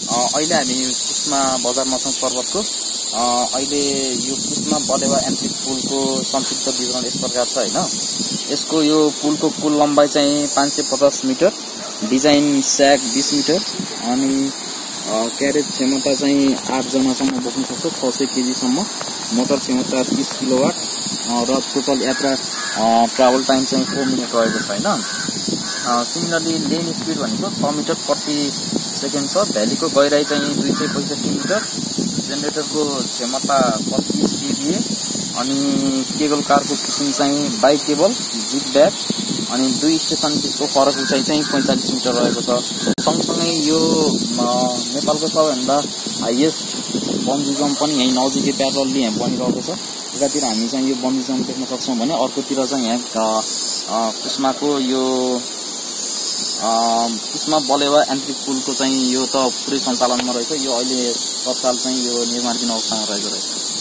अहिले हामी कुस्मा बजारमा छौँ पर्वतको। अहिले यो कुस्मा बलेवा यान्त्रिक पुलको संक्षिप्त विवरण यस प्रकार छ हैन। यसको यो पुलको कुल लम्बाइ चाहिँ 550 मिटर, डिजाइन स्याग 20 मिटर अनि क्यारेज क्षमता चाहिँ 8 जनासम्म बोक्न सक्छ, 600 केजी सम्म। मोटर क्षमता 30 किलोवाट र टोटल यात्रा ट्राभल टाइम चाहिँ 4 मिनेट रहेको छ हैन। सिमिलरली लेन स्पिड भनेको 6 मिटर प्रति सेकेन्ड छ। भ्यालीको गहिराई चाहिँ 265 मिटर। जेनेरेटरको क्षमता 25 केभीए अनि केबल कारको किसिम चाहिँ बाई-केबल जिग ब्याग अनि 2 स्टेसन बिचको फरक उचाइ चाहिँ 45 मिटर रहेको छ। सँगसँगै यो नेपालको सबैभन्दा हाइएस्ट बन्जी जम्प पनि यही नजिकै प्यारलली यहाँ बनिरहेको छ। एकातिर हामी चाहिँ यो बन्जी जम्प देख्न सक्छौँ भने अर्कोतिर चाहिँ यहाँ कुस्माको यो कुस्मा बलेवा यान्त्रिक पुलको चाहिँ यो त पुरै सञ्चालनमा रहेछ। यो अहिले तत्काल चाहिँ यो निर्माणधीन अवस्थामा रहेको रहेछ।